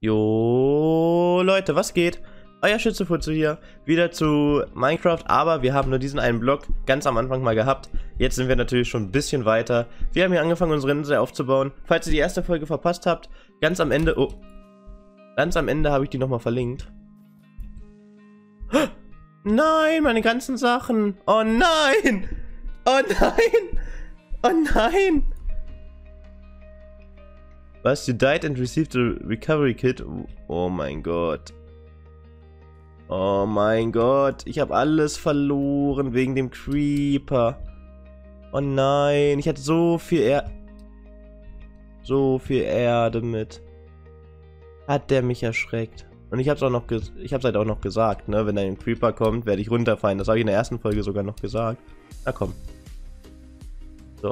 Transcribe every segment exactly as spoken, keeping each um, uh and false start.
Jo, Leute, was geht? Euer Schützefutze hier, wieder zu Minecraft, aber wir haben nur diesen einen Block ganz am Anfang mal gehabt. Jetzt sind wir natürlich schon ein bisschen weiter. Wir haben hier angefangen, unsere Insel aufzubauen. Falls ihr die erste Folge verpasst habt, ganz am Ende, oh, ganz am Ende habe ich die nochmal verlinkt. Nein, meine ganzen Sachen. Oh nein! Oh nein! Oh nein! Was? You died and received a recovery kit? Oh mein Gott. Oh mein Gott. Ich habe alles verloren wegen dem Creeper. Oh nein. Ich hatte so viel Erde. So viel Erde mit. Hat der mich erschreckt. Und ich hab's auch noch ges ich hab's halt auch noch gesagt, ne? Wenn ein Creeper kommt, werde ich runterfallen. Das habe ich in der ersten Folge sogar noch gesagt. Na komm. So.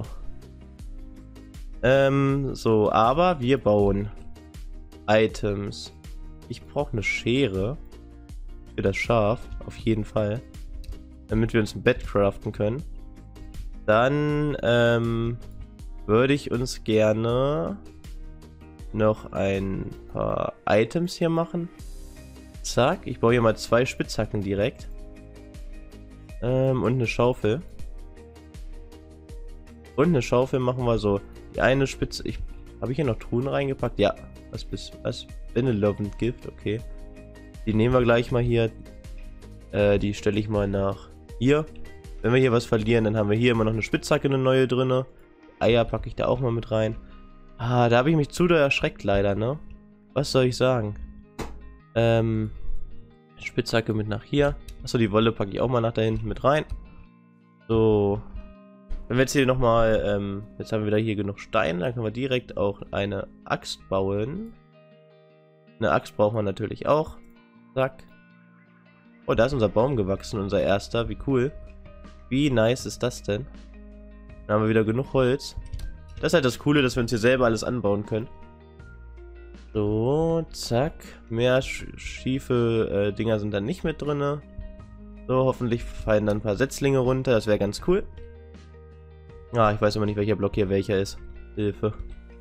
Ähm, so, aber wir bauen Items. Ich brauche eine Schere für das Schaf, auf jeden Fall. Damit wir uns ein Bett craften können. Dann, ähm, würde ich uns gerne noch ein paar Items hier machen. Zack, ich baue hier mal zwei Spitzhacken direkt. Ähm, und eine Schaufel. Und eine Schaufel machen wir so. Die eine Spitze, ich habe ich hier noch Truhen reingepackt? Ja, was bist was? Benevolent Gift, okay. Die nehmen wir gleich mal hier. Äh, die stelle ich mal nach hier. Wenn wir hier was verlieren, dann haben wir hier immer noch eine Spitzhacke, eine neue drinne. Eier packe ich da auch mal mit rein. Ah, da habe ich mich zu doll erschreckt leider, ne? Was soll ich sagen? Ähm, Spitzhacke mit nach hier. Achso, die Wolle packe ich auch mal nach da hinten mit rein. So. Wenn wir jetzt hier nochmal, ähm, jetzt haben wir wieder hier genug Stein, dann können wir direkt auch eine Axt bauen. Eine Axt brauchen wir natürlich auch. Zack. Oh, da ist unser Baum gewachsen, unser erster. Wie cool. Wie nice ist das denn? Dann haben wir wieder genug Holz. Das ist halt das Coole, dass wir uns hier selber alles anbauen können. So, zack. Mehr sch schiefe äh, Dinger sind dann nicht mit drin. So, hoffentlich fallen dann ein paar Setzlinge runter. Das wäre ganz cool. Ah, ich weiß immer nicht, welcher Block hier welcher ist. Hilfe.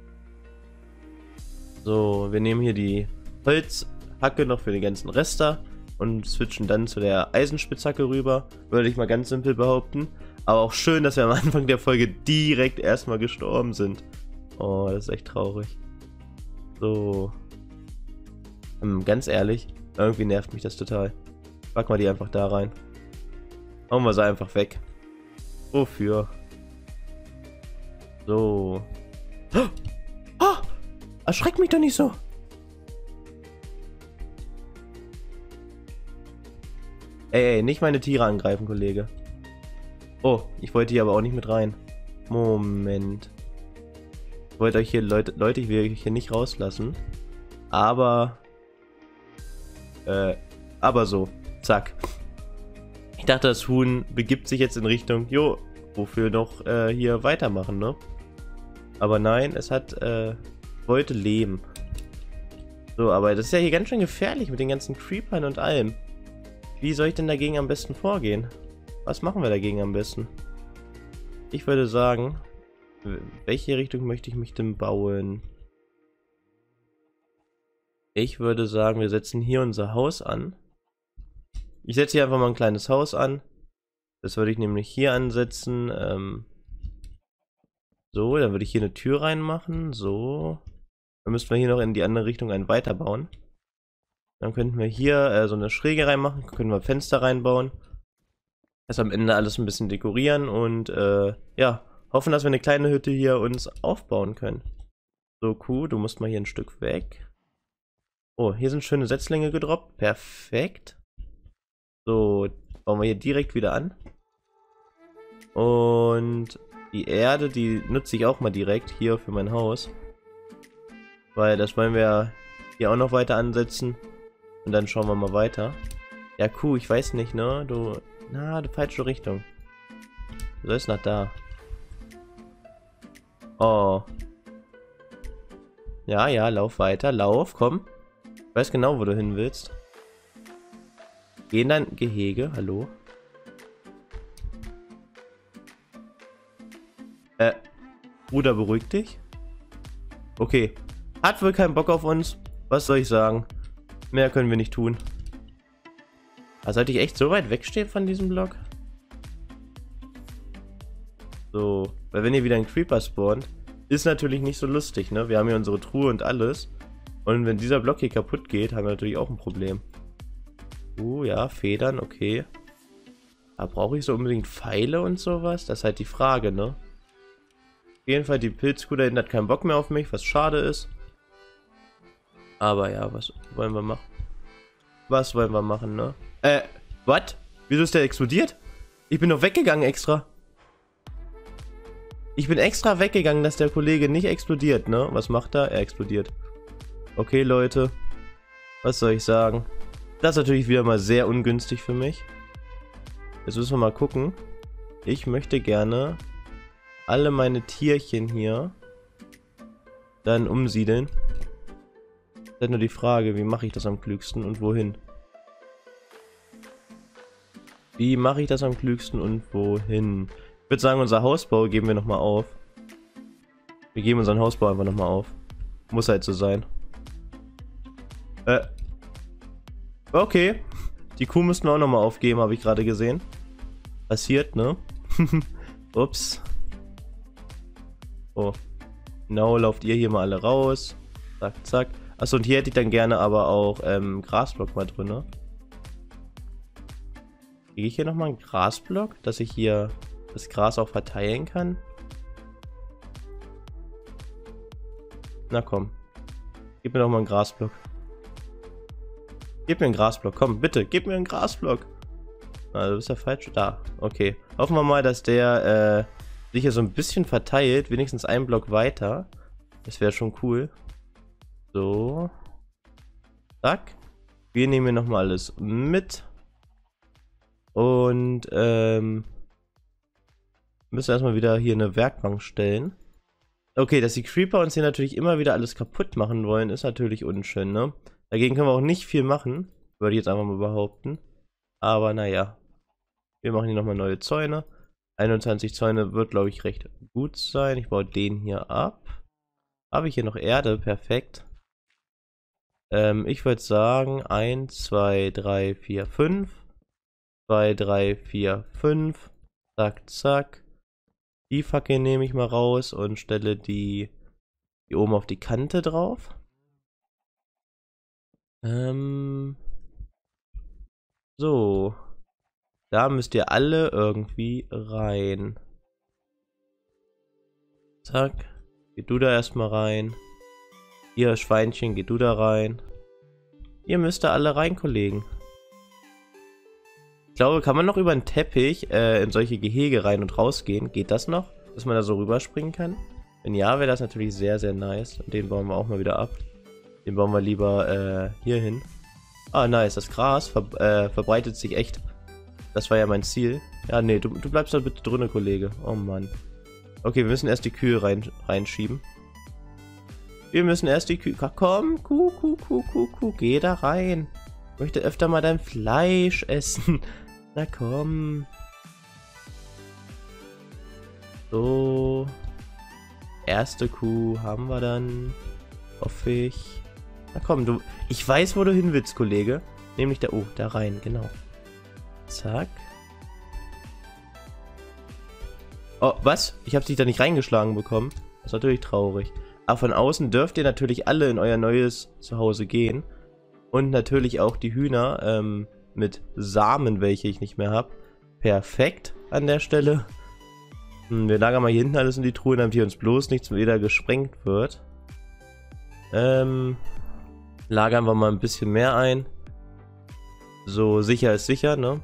So, wir nehmen hier die Holzhacke noch für den ganzen Rester und switchen dann zu der Eisenspitzhacke rüber. Würde ich mal ganz simpel behaupten. Aber auch schön, dass wir am Anfang der Folge direkt erstmal gestorben sind. Oh, das ist echt traurig. So. Ähm, ganz ehrlich, irgendwie nervt mich das total. Pack mal die einfach da rein. Hauen wir sie einfach weg. Wofür? So. Oh! Oh! Erschreck mich doch nicht so! Ey, ey, nicht meine Tiere angreifen, Kollege. Oh, ich wollte hier aber auch nicht mit rein. Moment. Ich wollte euch hier, Leute, Leute, ich will euch hier nicht rauslassen. Aber... Äh, aber so. Zack. Ich dachte, das Huhn begibt sich jetzt in Richtung... Jo, wofür noch äh, hier weitermachen, ne? Aber nein, es hat... Äh, wollte leben. So, aber das ist ja hier ganz schön gefährlich mit den ganzen Creepern und allem. Wie soll ich denn dagegen am besten vorgehen? Was machen wir dagegen am besten? Ich würde sagen, welche Richtung möchte ich mich denn bauen? Ich würde sagen, wir setzen hier unser Haus an. Ich setze hier einfach mal ein kleines Haus an. Das würde ich nämlich hier ansetzen. Ähm so, dann würde ich hier eine Tür reinmachen. So. Dann müssten wir hier noch in die andere Richtung einen weiterbauen. Dann könnten wir hier äh, so eine Schräge reinmachen. Können wir Fenster reinbauen. Das am Ende alles ein bisschen dekorieren und äh, ja, hoffen, dass wir eine kleine Hütte hier uns aufbauen können. So, Kuh, du musst mal hier ein Stück weg. Oh, hier sind schöne Setzlinge gedroppt. Perfekt. So, bauen wir hier direkt wieder an. Und die Erde, die nutze ich auch mal direkt hier für mein Haus. Weil das wollen wir hier auch noch weiter ansetzen. Und dann schauen wir mal weiter. Ja, Kuh, ich weiß nicht, ne? Du... Na, die falsche Richtung. Du sollst nach da. Oh. Ja, ja, lauf weiter. Lauf, komm. Ich weiß genau, wo du hin willst. Geh in dein Gehege. Hallo? Äh, Bruder, beruhig dich. Okay. Hat wohl keinen Bock auf uns. Was soll ich sagen? Mehr können wir nicht tun. Also sollte ich echt so weit wegstehen von diesem Block? So, weil wenn hier wieder ein Creeper spawnt, ist natürlich nicht so lustig, ne? Wir haben hier unsere Truhe und alles. Und wenn dieser Block hier kaputt geht, haben wir natürlich auch ein Problem. Uh, ja, Federn, okay. Aber brauche ich so unbedingt Pfeile und sowas? Das ist halt die Frage, ne? Auf jeden Fall, die Pilzkuh da hinten hat keinen Bock mehr auf mich, was schade ist. Aber ja, was wollen wir machen? Was wollen wir machen, ne? Äh, was? Wieso ist der explodiert? Ich bin doch weggegangen extra. Ich bin extra weggegangen, dass der Kollege nicht explodiert, ne? Was macht er? Er explodiert. Okay, Leute. Was soll ich sagen? Das ist natürlich wieder mal sehr ungünstig für mich. Jetzt müssen wir mal gucken. Ich möchte gerne alle meine Tierchen hier dann umsiedeln. Das ist nur die Frage, wie mache ich das am klügsten und wohin? Wie mache ich das am klügsten und wohin? Ich würde sagen, unser Hausbau geben wir nochmal auf. Wir geben unseren Hausbau einfach nochmal auf. Muss halt so sein. Äh. Okay. Die Kuh müssten wir auch nochmal aufgeben, habe ich gerade gesehen. Passiert, ne? Ups. Oh. Genau, lauft ihr hier mal alle raus. Zack, zack. Achso, und hier hätte ich dann gerne aber auch ähm, Grasblock mal drin, ne? Kriege ich hier nochmal einen Grasblock, dass ich hier das Gras auch verteilen kann? Na komm. Gib mir doch mal einen Grasblock. Gib mir einen Grasblock, komm, bitte, gib mir einen Grasblock. Ah, du bist ja falsch. Da, okay. Hoffen wir mal, dass der äh, sich hier so ein bisschen verteilt, wenigstens einen Block weiter. Das wäre schon cool. So. Zack. Wir nehmen hier nochmal alles mit. Und, ähm... müssen erstmal wieder hier eine Werkbank stellen. Okay, dass die Creeper uns hier natürlich immer wieder alles kaputt machen wollen, ist natürlich unschön, ne? Dagegen können wir auch nicht viel machen, würde ich jetzt einfach mal behaupten. Aber naja. Wir machen hier nochmal neue Zäune. einundzwanzig Zäune wird, glaube ich, recht gut sein. Ich baue den hier ab. Habe ich hier noch Erde? Perfekt. Ähm, ich würde sagen, eins, zwei, drei, vier, fünf. zwei, drei, vier, fünf. Zack, zack. Die Fackel nehme ich mal raus und stelle die hier oben auf die Kante drauf. Ähm. So. Da müsst ihr alle irgendwie rein. Zack. Geh du da erstmal rein. Ihr Schweinchen, geh du da rein. Ihr müsst da alle rein, Kollegen. Ich glaube, kann man noch über einen Teppich äh, in solche Gehege rein und rausgehen? Geht das noch? Dass man da so rüberspringen kann? Wenn ja, wäre das natürlich sehr, sehr nice. Und den bauen wir auch mal wieder ab. Den bauen wir lieber äh, hier hin. Ah, nice. Das Gras ver äh, verbreitet sich echt. Das war ja mein Ziel. Ja, nee, du, du bleibst da bitte drinnen, Kollege. Oh Mann. Okay, wir müssen erst die Kühe rein, reinschieben. Wir müssen erst die Kühe... Komm, Kuh, Kuh, Kuh, Kuh, Kuh, geh da rein. Ich möchte öfter mal dein Fleisch essen. Na komm. So. Erste Kuh haben wir dann. Hoffe ich. Na komm, du... Ich weiß, wo du hin willst, Kollege. Nämlich da... Oh, da rein, genau. Zack. Oh, was? Ich habe dich da nicht reingeschlagen bekommen. Das ist natürlich traurig. Aber von außen dürft ihr natürlich alle in euer neues Zuhause gehen. Und natürlich auch die Hühner ähm, mit Samen, welche ich nicht mehr habe. Perfekt an der Stelle. Hm, wir lagern mal hier hinten alles in die Truhe, damit hier uns bloß nichts wieder gesprengt wird. Ähm, lagern wir mal ein bisschen mehr ein. So, sicher ist sicher, ne?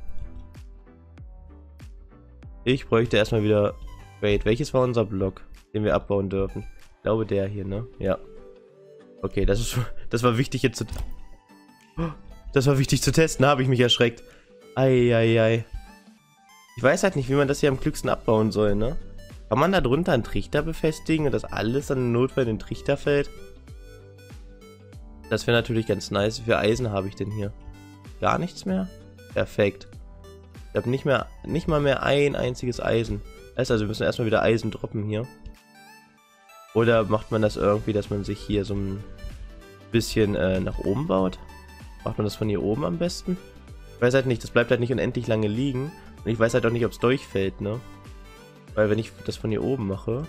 Ich bräuchte erstmal wieder... Wait, welches war unser Block, den wir abbauen dürfen? Ich glaube der hier, ne? Ja. Okay, das ist das war wichtig jetzt zu... Das war wichtig zu testen, da habe ich mich erschreckt. Eieiei. Ich weiß halt nicht, wie man das hier am klügsten abbauen soll, ne? Kann man da drunter einen Trichter befestigen und das alles dann im Notfall in den Trichter fällt? Das wäre natürlich ganz nice. Wie viel Eisen habe ich denn hier? Gar nichts mehr? Perfekt. Ich habe nicht mehr, nicht mal mehr ein einziges Eisen. Das heißt also, wir müssen erstmal wieder Eisen droppen hier. Oder macht man das irgendwie, dass man sich hier so ein bisschen äh, nach oben baut. Macht man das von hier oben am besten? Ich weiß halt nicht, das bleibt halt nicht unendlich lange liegen. Und ich weiß halt auch nicht, ob es durchfällt, ne? Weil wenn ich das von hier oben mache...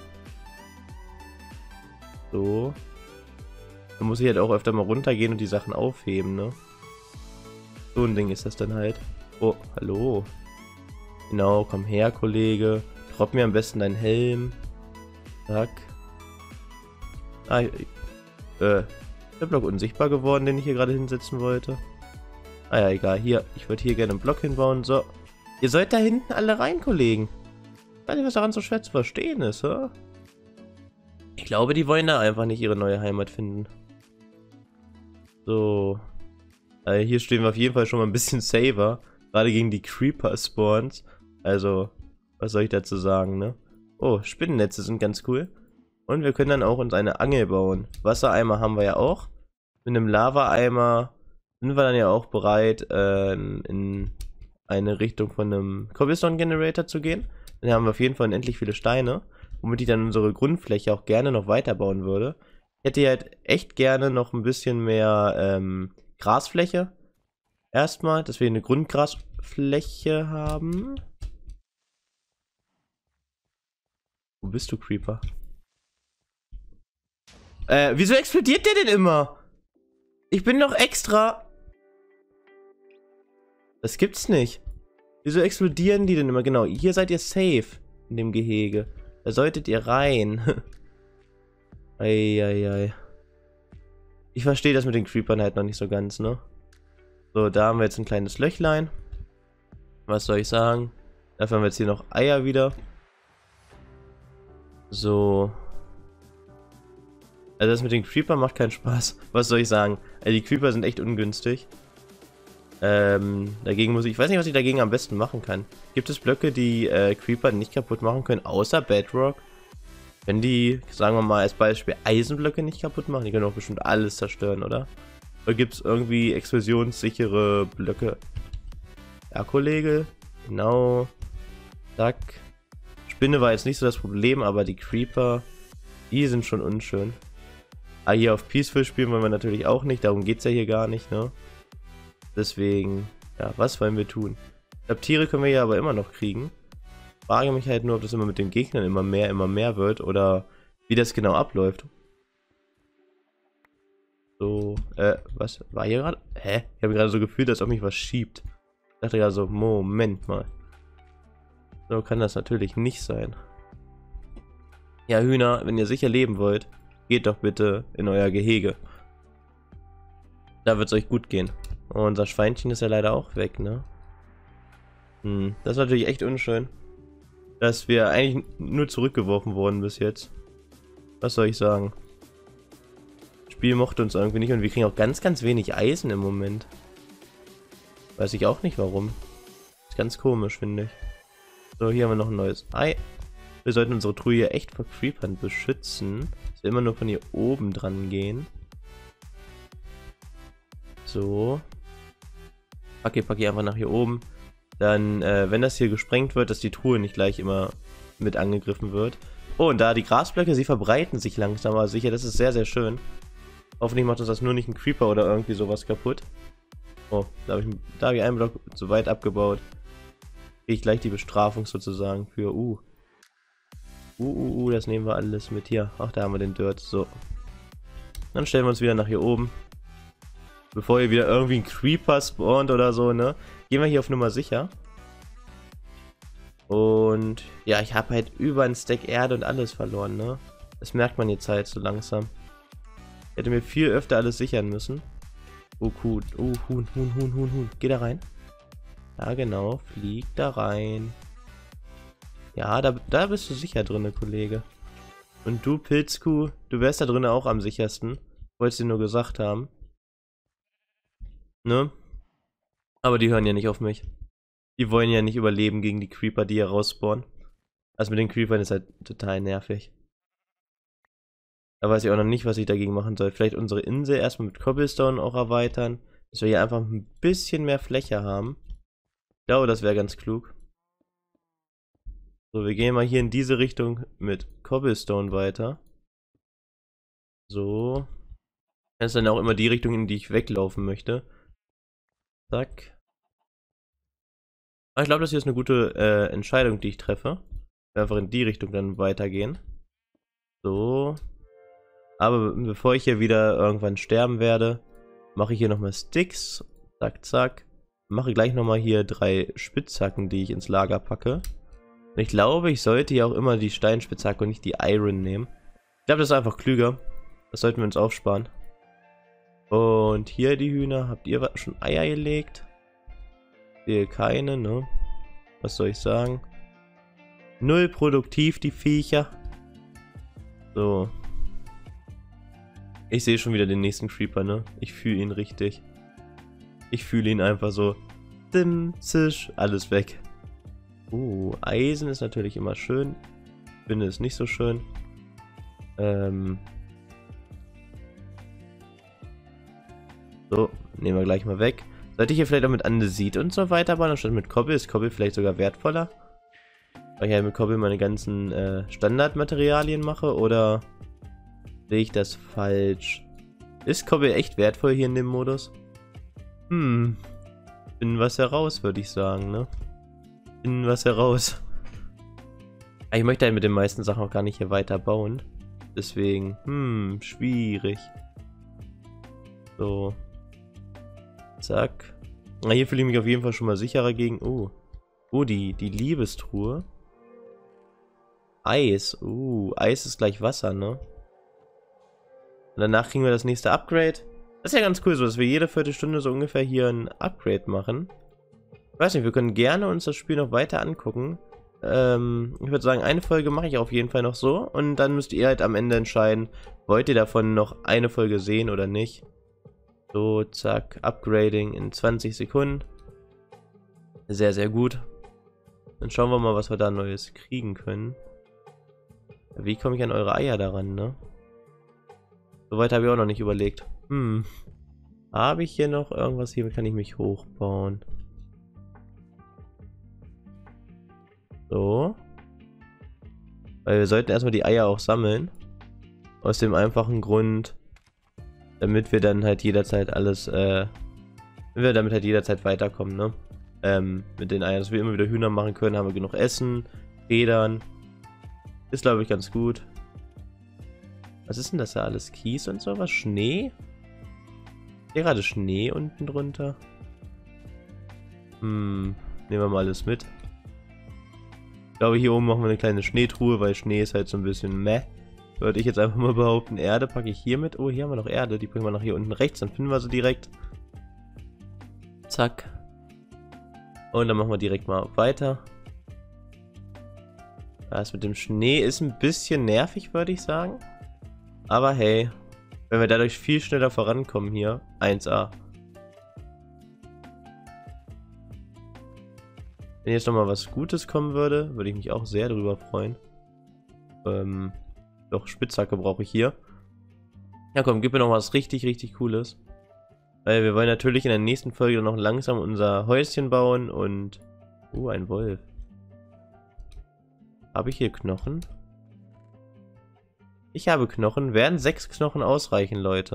So... Dann muss ich halt auch öfter mal runtergehen und die Sachen aufheben, ne? So ein Ding ist das dann halt. Oh, hallo. Genau, komm her, Kollege. Drop mir am besten deinen Helm. Zack. Ah, äh, der Block unsichtbar geworden, den ich hier gerade hinsetzen wollte. Ah ja, egal. Hier, ich würde hier gerne einen Block hinbauen. So. Ihr sollt da hinten alle rein, Kollegen. Ich weiß nicht, was daran so schwer zu verstehen ist, hä? Ich glaube, die wollen da einfach nicht ihre neue Heimat finden. So. Also hier stehen wir auf jeden Fall schon mal ein bisschen safer. Gerade gegen die Creeper-Spawns. Also, was soll ich dazu sagen, ne? Oh, Spinnennetze sind ganz cool. Und wir können dann auch uns eine Angel bauen. Wassereimer haben wir ja auch. Mit einem Lava-Eimer sind wir dann ja auch bereit, äh, in eine Richtung von einem Cobblestone-Generator zu gehen. Dann haben wir auf jeden Fall unendlich viele Steine, womit ich dann unsere Grundfläche auch gerne noch weiterbauen würde. Ich hätte halt echt gerne noch ein bisschen mehr ähm, Grasfläche. Erstmal, dass wir eine Grundgrasfläche haben. Wo bist du, Creeper? Äh, wieso explodiert der denn immer? Ich bin doch extra... Das gibt's nicht. Wieso explodieren die denn immer? Genau, hier seid ihr safe in dem Gehege. Da solltet ihr rein. Eieiei. Ich verstehe das mit den Creepern halt noch nicht so ganz, ne? So, da haben wir jetzt ein kleines Löchlein. Was soll ich sagen? Dafür haben wir jetzt hier noch Eier wieder. So. Also das mit den Creepern macht keinen Spaß. Was soll ich sagen? Also die Creeper sind echt ungünstig. Ähm, dagegen muss ich... Ich weiß nicht, was ich dagegen am besten machen kann. Gibt es Blöcke, die äh, Creeper nicht kaputt machen können, außer Bedrock? Wenn die, sagen wir mal als Beispiel, Eisenblöcke nicht kaputt machen, die können auch bestimmt alles zerstören, oder? Oder gibt es irgendwie explosionssichere Blöcke? Ja, Kollege. Genau. Zack. Spinne war jetzt nicht so das Problem, aber die Creeper, die sind schon unschön. Ah, hier auf Peaceful spielen wollen wir natürlich auch nicht, darum geht es ja hier gar nicht, ne? Deswegen, ja, was wollen wir tun? Ich glaube, Tiere können wir ja aber immer noch kriegen. Frage mich halt nur, ob das immer mit den Gegnern immer mehr, immer mehr wird oder wie das genau abläuft. So, äh, was war hier gerade? Hä? Ich habe gerade so gefühlt, als ob mich was schiebt. Ich dachte ja so, Moment mal. So kann das natürlich nicht sein. Ja, Hühner, wenn ihr sicher leben wollt, geht doch bitte in euer Gehege. Da wird es euch gut gehen. Oh, unser Schweinchen ist ja leider auch weg, ne? Hm, das ist natürlich echt unschön. Dass wir eigentlich nur zurückgeworfen wurden bis jetzt. Was soll ich sagen? Das Spiel mochte uns irgendwie nicht und wir kriegen auch ganz, ganz wenig Eisen im Moment. Weiß ich auch nicht warum. Ist ganz komisch, finde ich. So, hier haben wir noch ein neues Ei. Wir sollten unsere Truhe echt vor Creepern beschützen. Dass wir immer nur von hier oben dran gehen. So. Packe, packe einfach nach hier oben. Dann, äh, wenn das hier gesprengt wird, dass die Truhe nicht gleich immer mit angegriffen wird. Oh, und da die Grasblöcke, sie verbreiten sich langsam, aber sicher, das ist sehr, sehr schön. Hoffentlich macht uns das nur nicht ein Creeper oder irgendwie sowas kaputt. Oh, da habe ich, da hab ich einen Block zu weit abgebaut. Kriege ich gleich die Bestrafung sozusagen für, uh. Uh, uh, uh, das nehmen wir alles mit hier. Ach, da haben wir den Dirt, so. Dann stellen wir uns wieder nach hier oben. Bevor hier wieder irgendwie ein Creeper spawnt oder so, ne? Gehen wir hier auf Nummer sicher. Und ja, ich habe halt über ein Stack Erde und alles verloren, ne? Das merkt man jetzt halt so langsam. Ich hätte mir viel öfter alles sichern müssen. Oh, cool. Oh, Huhn, Huhn, Huhn, Huhn, Huhn. Geh da rein. Ja, genau. Flieg da rein. Ja, da, da bist du sicher drin, Kollege. Und du, Pilzkuh, du wärst da drin auch am sichersten. Wolltest du nur gesagt haben. Ne? Aber die hören ja nicht auf mich. Die wollen ja nicht überleben gegen die Creeper, die hier rausspawnen. Also mit den Creepern ist halt total nervig. Da weiß ich auch noch nicht, was ich dagegen machen soll. Vielleicht unsere Insel erstmal mit Cobblestone auch erweitern. Dass wir hier einfach ein bisschen mehr Fläche haben. Ich glaube, das wäre ganz klug. So, wir gehen mal hier in diese Richtung mit Cobblestone weiter. So. Das ist dann auch immer die Richtung, in die ich weglaufen möchte. Zack. Aber ich glaube, das hier ist eine gute äh, Entscheidung, die ich treffe. Wir einfach in die Richtung dann weitergehen. So. Aber bevor ich hier wieder irgendwann sterben werde, mache ich hier nochmal Sticks. Zack, zack. Mache gleich nochmal hier drei Spitzhacken, die ich ins Lager packe. Und ich glaube, ich sollte hier auch immer die Steinspitzhacke und nicht die Iron nehmen. Ich glaube, das ist einfach klüger. Das sollten wir uns aufsparen. Und hier die Hühner. Habt ihr schon Eier gelegt? Sehe keine, ne? Was soll ich sagen? Null produktiv, die Viecher. So. Ich sehe schon wieder den nächsten Creeper, ne? Ich fühle ihn richtig. Ich fühle ihn einfach so. Dim, zisch, alles weg. Uh, Eisen ist natürlich immer schön. Ich finde es nicht so schön. Ähm. So, nehmen wir gleich mal weg. Sollte ich hier vielleicht auch mit Andesit und so weiter bauen, anstatt mit Kobbel? Ist Kobbel vielleicht sogar wertvoller? Weil ich ja mit Kobbel meine ganzen äh, Standardmaterialien mache, oder sehe ich das falsch? Ist Kobbel echt wertvoll hier in dem Modus? Hm. Finden was heraus, würde ich sagen, ne? Finden was heraus. Ich möchte halt mit den meisten Sachen auch gar nicht hier weiter bauen. Deswegen, hm, schwierig. So. Zack. Na, hier fühle ich mich auf jeden Fall schon mal sicherer gegen. Oh. Oh, die, die Liebestruhe. Eis. Uh, Eis ist gleich Wasser, ne? Und danach kriegen wir das nächste Upgrade. Das ist ja ganz cool, so dass wir jede Viertelstunde so ungefähr hier ein Upgrade machen. Ich weiß nicht, wir können gerne uns das Spiel noch weiter angucken. Ähm, ich würde sagen, eine Folge mache ich auf jeden Fall noch so. Und dann müsst ihr halt am Ende entscheiden, wollt ihr davon noch eine Folge sehen oder nicht. So, zack, Upgrading in zwanzig Sekunden. Sehr, sehr gut. Dann schauen wir mal, was wir da Neues kriegen können. Wie komme ich an eure Eier daran, ne? Soweit habe ich auch noch nicht überlegt. Hm. Habe ich hier noch irgendwas? Hier kann ich mich hochbauen. So. Weil wir sollten erstmal die Eier auch sammeln. Aus dem einfachen Grund, damit wir dann halt jederzeit alles, äh, wenn wir damit halt jederzeit weiterkommen, ne? Ähm, mit den Eiern, dass wir immer wieder Hühner machen können, haben wir genug Essen, Federn. Ist, glaube ich, ganz gut. Was ist denn das da alles? Kies und sowas? Schnee? Hier gerade Schnee unten drunter. Hm, nehmen wir mal alles mit. Ich glaube, hier oben machen wir eine kleine Schneetruhe, weil Schnee ist halt so ein bisschen meh. Würde ich jetzt einfach mal behaupten. Erde packe ich hier mit. Oh, hier haben wir noch Erde. Die bringen wir nach hier unten rechts. Dann finden wir sie direkt. Zack. Und dann machen wir direkt mal weiter. Das mit dem Schnee ist ein bisschen nervig, würde ich sagen. Aber hey, wenn wir dadurch viel schneller vorankommen hier. eins a. Wenn jetzt nochmal was Gutes kommen würde, würde ich mich auch sehr darüber freuen. Ähm... Doch, Spitzhacke brauche ich hier. Ja komm, gib mir noch was richtig, richtig Cooles. Weil wir wollen natürlich in der nächsten Folge noch langsam unser Häuschen bauen und... Uh, ein Wolf. Habe ich hier Knochen? Ich habe Knochen. Werden sechs Knochen ausreichen, Leute?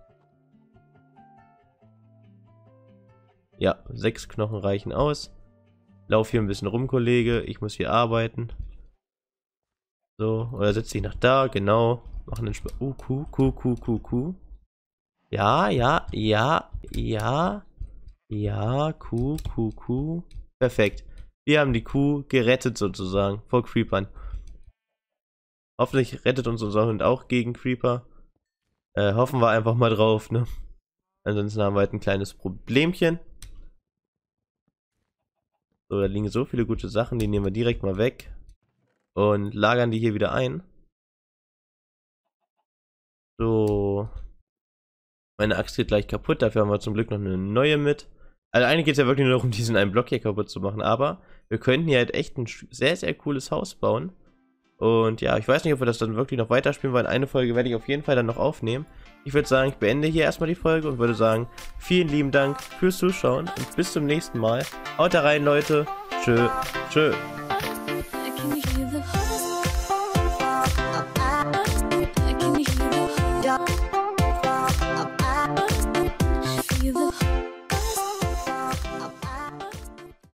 Ja, sechs Knochen reichen aus. Lauf hier ein bisschen rum, Kollege. Ich muss hier arbeiten. So, oder setz dich nach da, genau. Machen den Sp Uh, Kuh, Kuh, Kuh, Kuh, Kuh. Ja, ja, ja, ja. Ja, Kuh, Kuh, Kuh. Perfekt. Wir haben die Kuh gerettet sozusagen vor Creepern. Hoffentlich rettet uns unser Hund auch gegen Creeper. Äh, hoffen wir einfach mal drauf, ne? Ansonsten haben wir halt ein kleines Problemchen. So, da liegen so viele gute Sachen, die nehmen wir direkt mal weg. Und lagern die hier wieder ein. So. Meine Axt geht gleich kaputt, dafür haben wir zum Glück noch eine neue mit. Also eigentlich geht es ja wirklich nur darum, diesen einen Block hier kaputt zu machen, aber wir könnten hier halt echt ein sehr, sehr cooles Haus bauen. Und ja, ich weiß nicht, ob wir das dann wirklich noch weiterspielen, weil eine Folge werde ich auf jeden Fall dann noch aufnehmen. Ich würde sagen, ich beende hier erstmal die Folge und würde sagen, vielen lieben Dank fürs Zuschauen und bis zum nächsten Mal. Haut da rein, Leute. Tschö. Tschö.